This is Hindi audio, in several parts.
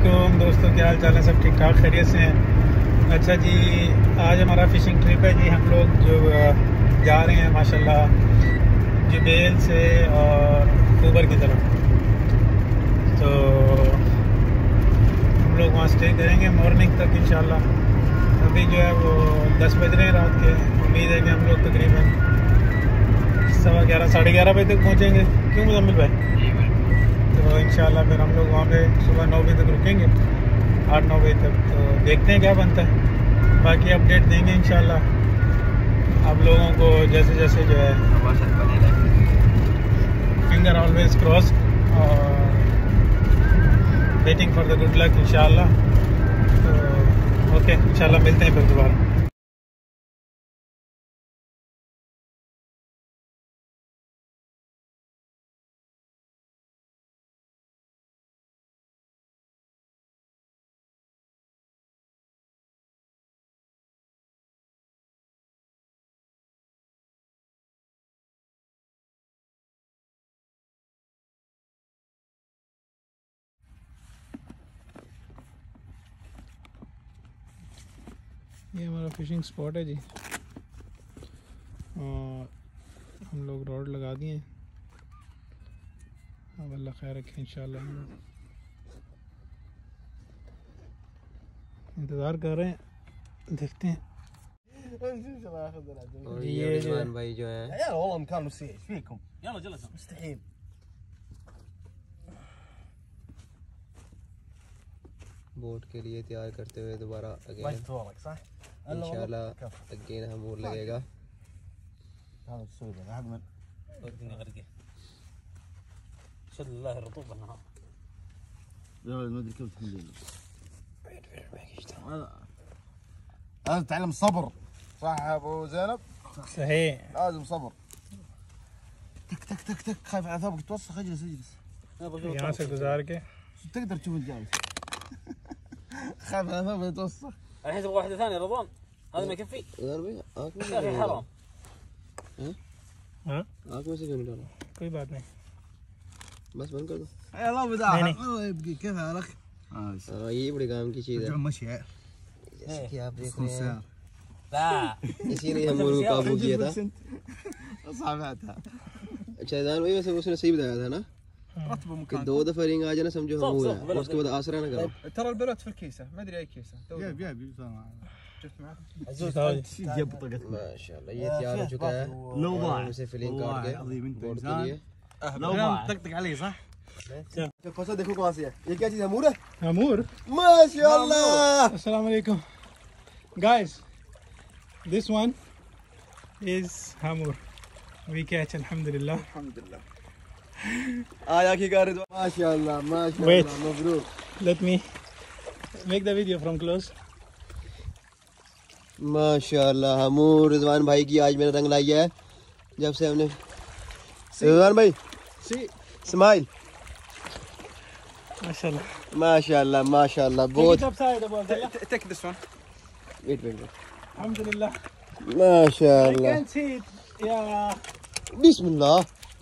वालेकुम दोस्तों, क्या हाल चाल है? सब ठीक ठाक खैरियत से हैं? अच्छा जी, आज हमारा फ़िशिंग ट्रिप है जी। हम लोग जो जा रहे हैं माशाल्लाह जुबेल से और ऊबर की तरफ। तो हम लोग वहाँ स्टे करेंगे मॉर्निंग तक इंशाल्लाह। अभी जो है वो 10 बज रहे हैं रात के। उम्मीद है कि हम लोग तकरीबन 11:15 साढ़े 11 बजे तक पहुँचेंगे। क्यों मुजम्मिल भाई? तो इंशाल्लाह फिर हम लोग वहाँ पे सुबह 9 बजे तक रुकेंगे, 8-9 बजे तक। तो देखते हैं क्या बनता है, बाकी अपडेट देंगे इंशाल्लाह आप लोगों को जैसे जैसे जो है। फिंगर ऑलवेज क्रॉस और waiting for the good luck इंशाल्लाह। तो ओके, इंशाल्लाह मिलते हैं फिर दोबारा। ये हमारा फिशिंग स्पॉट है जी, और हम लोग रॉड लगा दिए हैं। अब अल्लाह खैर रखे इंशाल्लाह। हम लोग इंतज़ार कर रहे हैं, देखते हैं। और ये रिजवान भाई जो है बोट के लिए तैयार करते हुए दोबारा इंशाल्लाह अगेन हम बोट लगेगा। لازم تتعلم الصبر صح يا ابو زينب؟ صحيح، لازم صبر. تك تك تك تك، خايف على ثوبك توسخ. اجلس اجلس यहाँ से गुजार के تقدر تشوف الجالس. خايف على ثوبك يتوسخ. الحين تبغى واحدة ثانية رضوان؟ هذا ما يكفي يا أخي حرام. हाँ आँख में से क्यों नहीं डाला? कोई बात नहीं, बस बंद कर दो। يلا بداحة الله يبقي. كيف حالك؟ ये बड़े काम की चीज़ है مشي जैसे कि आप देख रहे हैं। لا इसीलिए हम लोगों को काबू किया था। صعبتها. अच्छा रिजवान भाई, वैसे उसने सही बताया था ना رتبه कि مكان. 2 दफा रिंग आ जाए ना समझो हम हुआ है, और उसके बाद आसरा ना करो। ترى البلوت في الكيسه، ما ادري اي كيسه. جايب شفت معك؟ جيب طقت. माशाल्लाह ये तैयार हो चुका है। لو ضاع उसे फिलिंग काट के عظيم انت बोट के انسان. लिए। لو ضاع طقطق علي صح؟ फंसा देखो कहाँ से है। ये क्या चीज़ है? अमूर है। अमूर। माशाल्लाह। अस्सलाम वालेकुम guys, this one is hamur. We catch alhamdulillah. alhamdulillah. आया की कर माशाल्लाह माशाल्लाह Wait. Mabrook. Let me make the video from close. माशाल्लाह अमूर रिजवान भाई की आज मैंने रंग लाई है जब से हमने। रिजवान भाई स्माइल। माशाल्लाह माशाल्लाह माशाल्लाह बहुत। Take this one. Wait wait wait. alhamdulillah. I माशाल्लाह can see it. Yeah, बिस्मिल्लाह।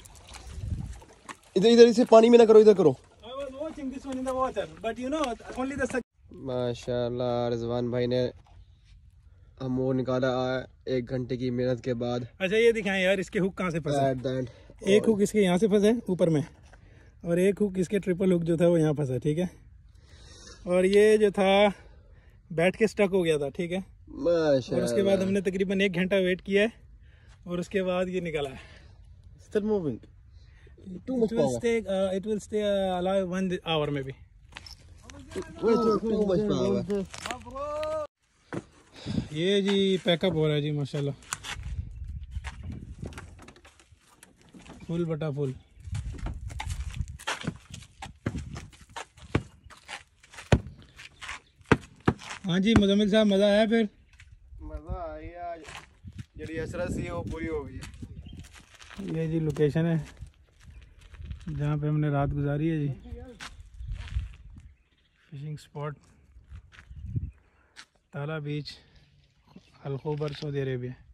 इधर इधर इसे पानी में ना करो, इधर करो। I was watching this one in the water, but you know only the माशाल्लाह रिजवान भाई ने अमूर निकाला 1 घंटे की मेहनत के बाद। अच्छा ये दिखाएं यार, इसके हुक कहाँ से फंसे? At the end. एक हुक इसके यहाँ से फंसे ऊपर में, और एक हुक इसके ट्रिपल हुक जो था वो यहाँ फंसा, ठीक है। और ये जो था बैठ के स्टक हो गया था, ठीक है। और उसके बाद हमने तकरीबन 1 घंटा वेट किया है, और उसके बाद ये निकला है। Still moving. It will stay alive 1 hour maybe. ये जी पैकअप हो रहा है जी माशाल्लाह, फुल बटा फुल। हाँ जी मुजम्मिल साहब, मज़ा आया? फिर मजा आया, आज जड़ी असरा सी वो पूरी हो गई। ये जी लोकेशन है जहाँ पे हमने रात गुजारी है जी। फिशिंग स्पॉट ताला बीच, अल खुबर, सऊदी अरेबिया।